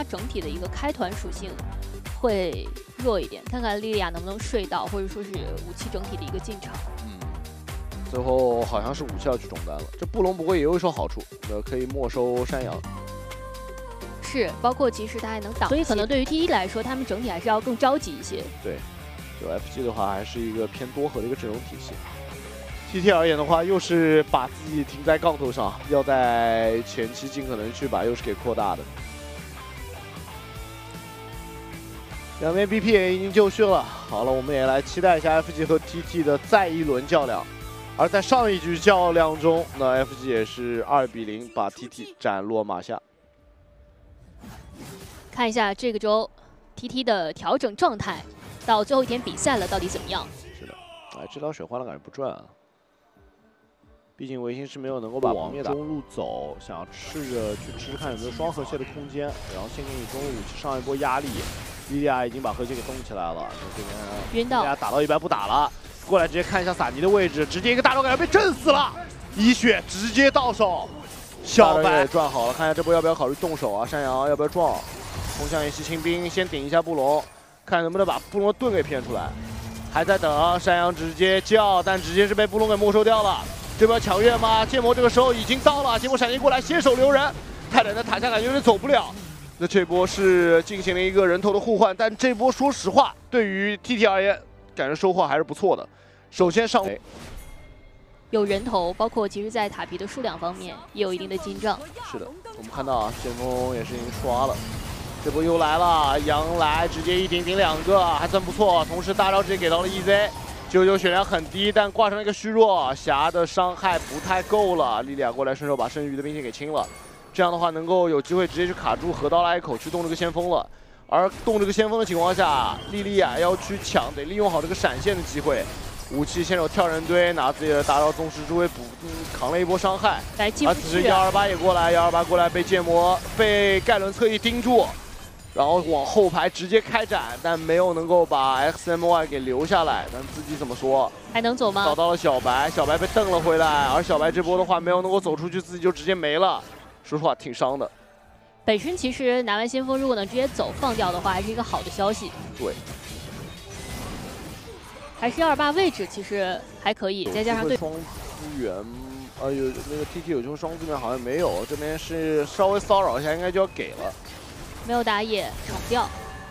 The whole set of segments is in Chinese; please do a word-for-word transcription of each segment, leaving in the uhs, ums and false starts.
整体的一个开团属性会弱一点，看看莉莉娅能不能睡到，或者说是武器整体的一个进场。 嗯，最后好像是武器要去中单了。这布隆不过也有一手好处，呃，可以没收山羊。 是，包括其实他还能挡，所以可能对于 T 一来说，他们整体还是要更着急一些。 对，就 F G 的话还是一个偏多核的一个阵容体系。T T 而言的话，又是把自己停在杠头上，要在前期尽可能去把优势给扩大的。两边 B P 也已经就绪了，好了，我们也来期待一下 F G 和 T T 的再一轮较量。而在上一局较量中，那 F G 也是二比零把 T T 斩落马下。 看一下这个周 T T 的调整状态，到最后一天比赛了，到底怎么样？ 是的，哎，这条水换了感觉不赚啊。毕竟维新是没有能够把往中路走，想要吃着去吃吃看有没有双河蟹的空间，然后先给你中路武器上一波压力。莉莉娅已经把河蟹给动起来了，这边晕到， 莉莉娅打到一半不打了，过来直接看一下萨尼的位置，直接一个大招感觉被震死了，一血直接到手，小白也赚好了，看一下这波要不要考虑动手啊？山羊要不要撞？风向也吸清兵，先顶一下布隆，看能不能把布隆的盾给骗出来。还在等山羊直接叫，但直接是被布隆给没收掉了。这波抢月吗？剑魔这个时候已经到了，结果闪现过来，先手留人，泰坦的塔下感觉有点走不了。那这波是进行了一个人头的互换，但这波说实话，对于 T T 而言，感觉收获还是不错的。首先上有人头，包括其实在塔皮的数量方面也有一定的进账。 是的，我们看到啊，剑锋也是已经刷了。这波又来了，杨来直接一顶顶两个，还算不错。同时大招直接给到了 E Z， 九九血量很低，但挂上了一个虚弱，霞的伤害不太够了。莉莉娅过来顺手把剩余的兵线给清了，这样的话能够有机会直接去卡住河刀拉一口去动这个先锋了。而动这个先锋的情况下，莉莉娅要去抢，得利用好这个闪现的机会。武器先手跳人堆，拿自己的大招宗师之威补、嗯，扛了一波伤害。 来进、啊、 而此时幺二八也过来，幺二八过来被剑魔被盖伦侧翼盯住。然后往后排直接开斩，但没有能够把 X M Y 给留下来。但自己怎么说？ 还能走吗？ 找到了小白，小白被蹬了回来，而小白这波的话没有能够走出去，自己就直接没了。说实话挺伤的。 本身其实拿完先锋，如果能直接走放掉的话，还是一个好的消息。 对。 还是二八位置其实还可以，再加上对双资源，呃有那个 T T 有机会双资源好像没有，这边是稍微骚扰一下，应该就要给了。 没有打野闯掉，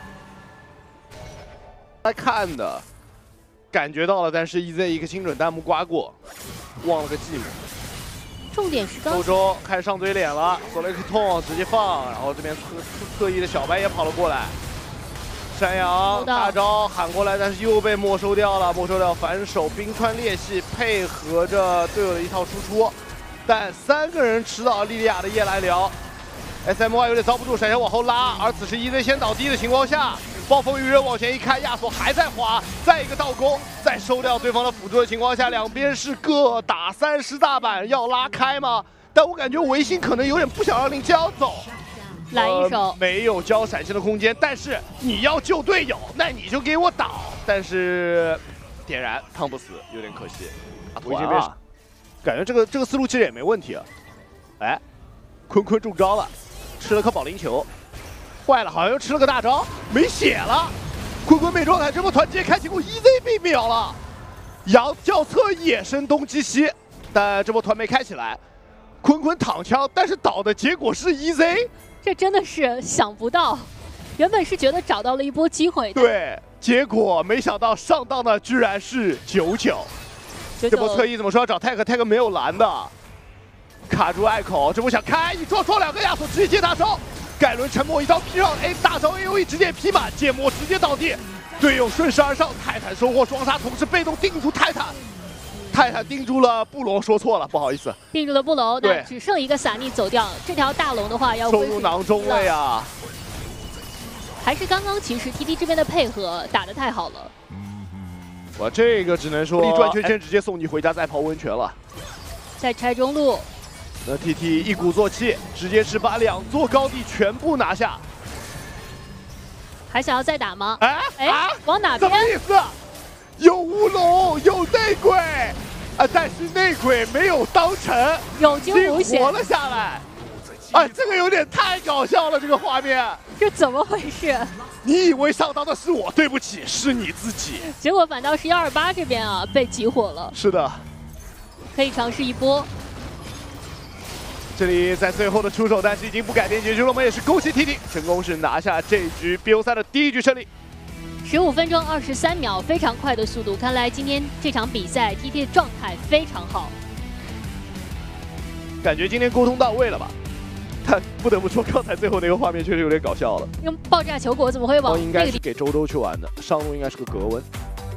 来看的，感觉到了，但是 E Z 一个精准弹幕刮过，忘了个寂寞。 重点是刚欧洲开始上嘴脸了，索雷克痛直接放，然后这边侧侧翼的小白也跑了过来，山羊大招喊过来，但是又被没收掉了，没收掉反手冰川裂隙，配合着队友的一套输出，但三个人吃到莉莉娅的夜来聊。S M Y 有点遭不住，闪现往后拉，而此时 E Z 先倒地的情况下，暴风雨人往前一开，亚索还在滑，再一个倒钩，在收掉对方的辅助的情况下，两边是各打三十大板，要拉开吗？但我感觉维新可能有点不想让林江走， 来一手、 呃、没有交闪现的空间，但是你要救队友，那你就给我倒，但是点燃烫不死，有点可惜。维新被感觉这个这个思路其实也没问题啊，哎，坤坤中招了。吃了颗保龄球，坏了，好像又吃了个大招，没血了。坤坤没状态，这波团直接开结果 E Z 被秒了。杨教侧野生东击西，但这波团没开起来。坤坤躺枪，但是倒的结果是 E Z， 这真的是想不到。原本是觉得找到了一波机会， 对，结果没想到上当的居然是九九。这波侧翼怎么说要找泰克，泰克没有蓝的。卡住隘口，这波想开一撞撞两个亚索，直接接大招。盖伦沉默一刀劈上 A 大招 A O E 直接劈满，剑魔直接倒地，队友顺势而上，泰坦收获双杀，同时被动定住泰坦。泰坦定住了布隆，说错了，不好意思， 定住了布隆，对，只剩一个萨尼走掉。这条大龙的话要收入囊中了呀。 还是刚刚其实 T T 这边的配合打得太好了。 我这个只能说力转圈圈直接送你回家再泡温泉了。 再拆中路。 那 T T 一鼓作气，直接是把两座高地全部拿下。 还想要再打吗？ 哎哎， 啊、 往哪边？ 什么意思？有乌龙，有内鬼啊，但是内鬼没有当成， 有惊无险， 活了下来。 哎，这个有点太搞笑了，这个画面， 这怎么回事？ 你以为上当的是我？对不起，是你自己。 结果反倒是幺二八这边啊被集火了。 是的， 可以尝试一波。 这里在最后的出手，但是已经不改变结局了。我们也是恭喜 T T 成功是拿下这局 B O 赛的第一局胜利。 十五分钟二十三秒，非常快的速度。看来今天这场比赛 T T 的状态非常好。感觉今天沟通到位了吧？但不得不说，刚才最后那个画面确实有点搞笑了。 用爆炸球果怎么会往？ 应该是给周周去玩的，上路应该是个格温。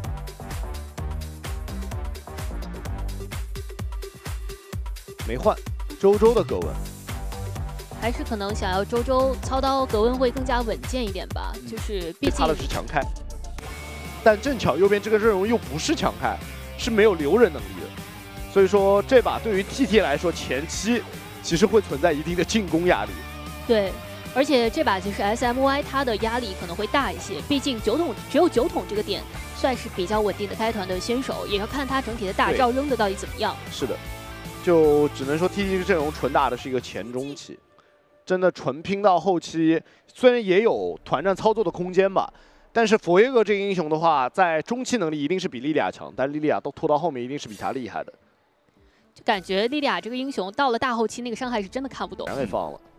没换，周周的格温。 还是可能想要周周操刀格温会更加稳健一点吧，嗯、就是毕竟他的是强开，但正巧右边这个阵容又不是强开，是没有留人能力的，所以说这把对于 T T 来说前期其实会存在一定的进攻压力。 对，而且这把其实 S M Y 它的压力可能会大一些，毕竟九桶只有九桶这个点算是比较稳定的开团的先手，也要看他整体的大招扔的到底怎么样。 是的，就只能说 T T 这个阵容纯打的是一个前中期。真的纯拼到后期，虽然也有团战操作的空间吧，但是佛耶格这个英雄的话，在中期能力一定是比莉莉娅强，但莉莉娅都拖到后面一定是比他厉害的。 就感觉莉莉娅这个英雄到了大后期那个伤害是真的看不懂。 给放了，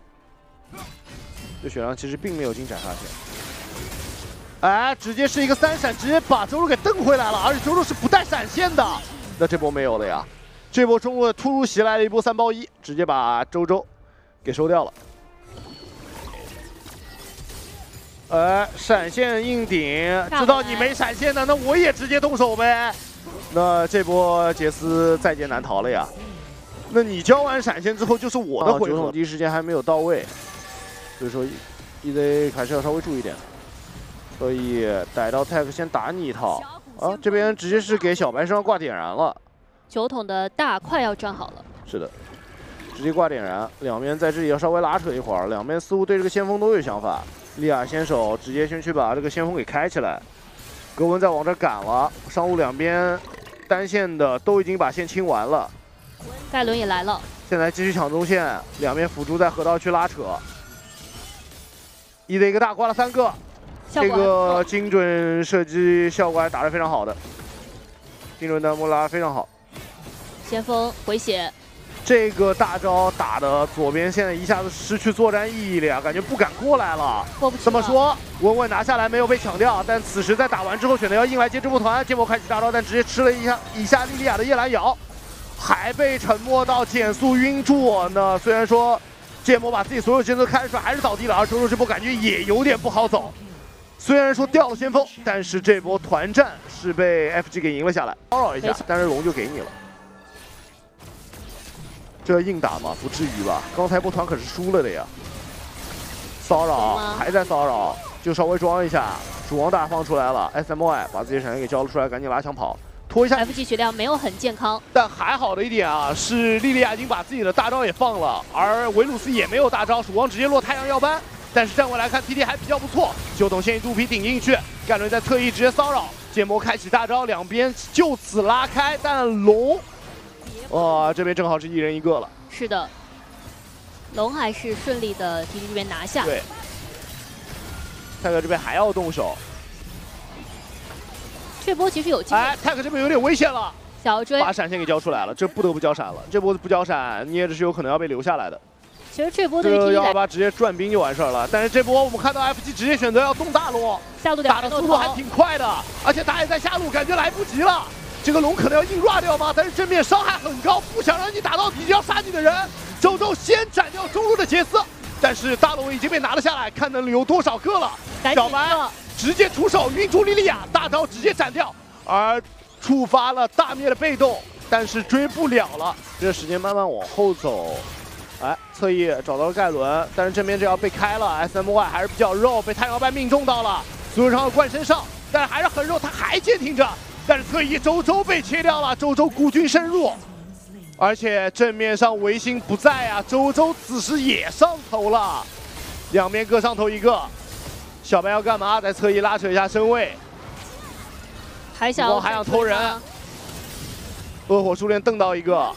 这血量其实并没有进斩杀线，哎，直接是一个三闪，直接把周周给蹬回来了，而且周周是不带闪现的，那这波没有了呀，这波中路的突如其来的一波三包一，直接把周周给收掉了，呃，闪现硬顶，知道你没闪现的，那我也直接动手呗。那这波杰斯在劫难逃了呀。那你交完闪现之后就是我的回合，第一时间还没有到位，所以说 E Z 还是要稍微注意点。所以逮到 tag 先打你一套啊，这边直接是给小白身上挂点燃了。 九桶的大快要站好了。 是的。直接挂点燃，两边在这里要稍微拉扯一会儿，两边似乎对这个先锋都有想法。莉亚先手直接先去把这个先锋给开起来，格温在往这赶了，上路两边单线的都已经把线清完了， 盖伦也来了， 现在继续抢中线，两边辅助在河道区拉扯，一的一个大挂了三个，这个精准射击效果还打得非常好的，精准弹幕拉得非常好， 先锋回血。 这个大招打的左边现在一下子失去作战意义了呀，感觉不敢过来了。这么说，稳稳拿下来没有被抢掉，但此时在打完之后选择要硬来接这波团，芥末开启大招，但直接吃了一下以下莉莉娅的夜兰咬，还被沉默到减速晕住。那虽然说芥末把自己所有节奏开出来，还是倒地了，而周周这波感觉也有点不好走。虽然说掉了先锋，但是这波团战是被 F G 给赢了下来。骚扰一下，但是龙就给你了。这硬打吗？不至于吧？刚才波团可是输了的呀。骚扰还在骚扰，就稍微装一下，主王大放出来了 ，S M Y 把自己闪现给交了出来，赶紧拉墙跑，拖一下。 F G 血量没有很健康， 但还好的一点啊，是莉莉娅已经把自己的大招也放了，而维鲁斯也没有大招，曙光直接落太阳耀斑。但是站位来看 ，T T 还比较不错，九桶先一肚皮顶进去，盖伦在侧翼直接骚扰，芥末开启大招，两边就此拉开，但龙。哇、哦，这边正好是一人一个了。 是的，龙还是顺利的 T T 这边拿下。 对，泰克这边还要动手。 这波其实有机会。 哎，泰克这边有点危险了。 小追把闪现给交出来了，这不得不交闪了。这波不交闪，捏着是有可能要被留下来的。 其实这波对于 T T 幺二八直接转兵就完事儿了。但是这波我们看到 F G 直接选择要动大龙， 下路打的速度还挺快的，而且打也在下路，感觉来不及了。这个龙可能要硬 run 掉吗？但是正面伤害很高，不想让你打到底要杀你的人。周周先斩掉中路的杰斯，但是大龙已经被拿了下来，看能留多少个了。小白直接出手晕住莉莉娅，大招直接斩掉，而触发了大灭的被动，但是追不了了。这个时间慢慢往后走，哎，侧翼找到了盖伦，但是正面这要被开了 ，S M Y 还是比较肉，被太阳斑命中到了，所有伤害灌身上，但是还是很肉，他还坚挺着。但是侧翼周周被切掉了，周周孤军深入，而且正面上维新不在啊，周周此时也上头了，两边各上头一个。小白要干嘛？在侧翼拉扯一下身位， 还想还想偷人，恶火树链瞪到一个，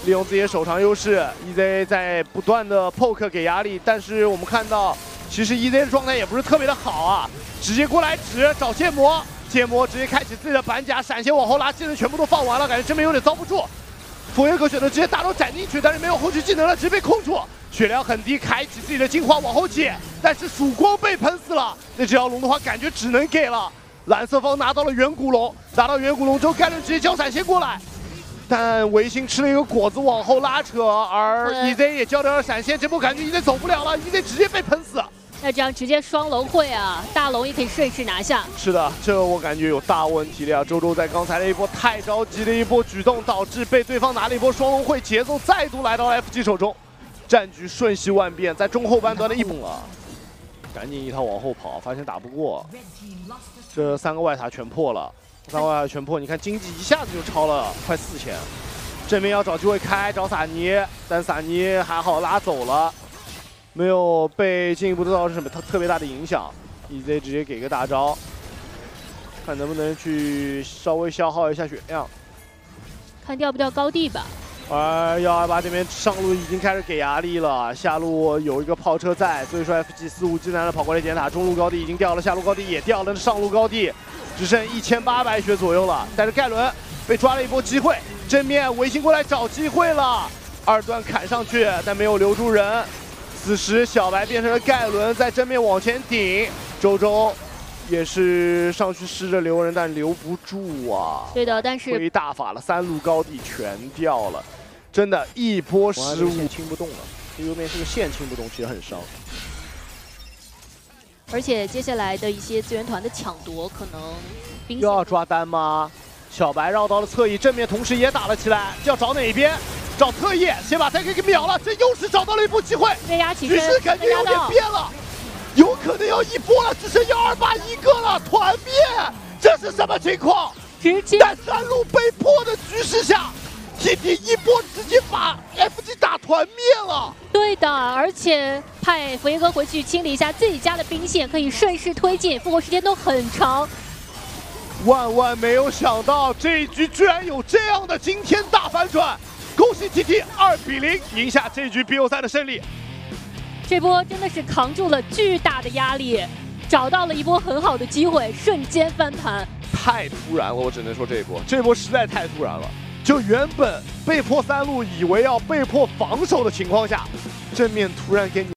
利用自己的手长优势 ，E Z 在不断的 poke 给压力，但是我们看到，其实 E Z 的状态也不是特别的好啊，直接过来指找剑魔，剑魔直接开启自己的板甲，闪现往后拉，技能全部都放完了，感觉这边有点遭不住。佛耶格选择直接大招斩进去，但是没有后续技能了，直接被控住，血量很低，开启自己的进化往后解，但是曙光被喷死了，那这条龙的话感觉只能给了。蓝色方拿到了远古龙，拿到远古龙之后，盖伦直接交闪现过来。 但维新吃了一个果子往后拉扯，而 E Z 也交掉了闪现，这波感觉 E Z 走不了了 ，E Z 直接被喷死。 那这样直接双龙会啊，大龙也可以顺势拿下。 是的，这我感觉有大问题了呀。周周在刚才的一波太着急的一波举动，导致被对方拿了一波双龙会，节奏再度来到了 F G 手中，战局瞬息万变，在中后半段的一波了，赶紧一套往后跑，发现打不过，这三个外塔全破了。 三外塔全破，你看经济一下子就超了快四千，正面要找机会开找萨尼，但萨尼还好拉走了，没有被进一步的造成什么特特别大的影响。E Z 直接给个大招，看能不能去稍微消耗一下血量， 看掉不掉高地吧。 而幺二八这边上路已经开始给压力了，下路有一个炮车在，所以说 F G 肆无忌惮的跑过来捡塔，中路高地已经掉了，下路高地也掉了，上路高地。 只剩一千八百血左右了，但是盖伦被抓了一波机会，正面维新过来找机会了，二段砍上去，但没有留住人。此时小白变成了盖伦，在正面往前顶，周周也是上去试着留人，但留不住啊。 对的，但是挥大法了，三路高地全掉了，真的，一波失误清不动了。这右面这个线清不动，其实很伤。 而且接下来的一些资源团的抢夺，可能兵又要抓单吗？小白绕到了侧翼正面，同时也打了起来，要找哪边？找侧翼，先把他给给秒了，这又是找到了一波机会。 被压起局势感觉有点变了，有可能要一波了，只剩幺二八一个了，团灭，这是什么情况？ 直接在三路被迫的局势下 ，T T 一波直接把 F G 打团灭了。 对的，而且派佛耶哥回去清理一下自己家的兵线，可以顺势推进，复活时间都很长。 万万没有想到，这一局居然有这样的惊天大反转！恭喜 T T 二比零赢下这局比赛的胜利。 这波真的是扛住了巨大的压力，找到了一波很好的机会，瞬间翻盘。 太突然了，我只能说这一波，这一波实在太突然了。 就原本被迫三路，以为要被迫防守的情况下，正面突然给你。